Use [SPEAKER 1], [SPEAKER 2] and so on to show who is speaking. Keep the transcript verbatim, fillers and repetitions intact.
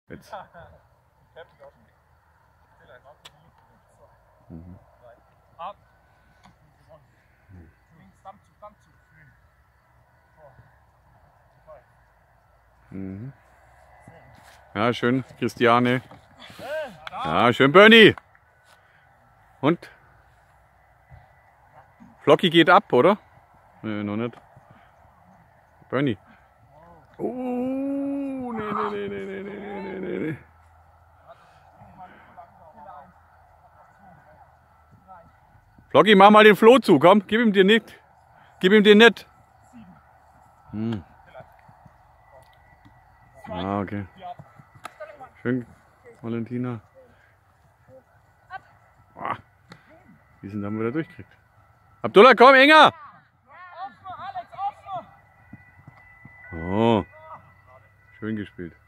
[SPEAKER 1] Jetzt. Mhm. Mhm. Ja, schön, Christiane. Ja, schön, Bernie. Und? Flocky geht ab, oder? Nee, noch nicht. Bernie. Oh, nee, nee, nee, nee, nee, nee, nee. Flocky, mach mal den Floh zu, komm, gib ihm den nicht. Gib ihm den nicht. Hm. Ah, okay. Schön, Valentina. Oh, wie sind dann wieder durchkriegt. Abdullah, komm, enger! Oh, schön gespielt.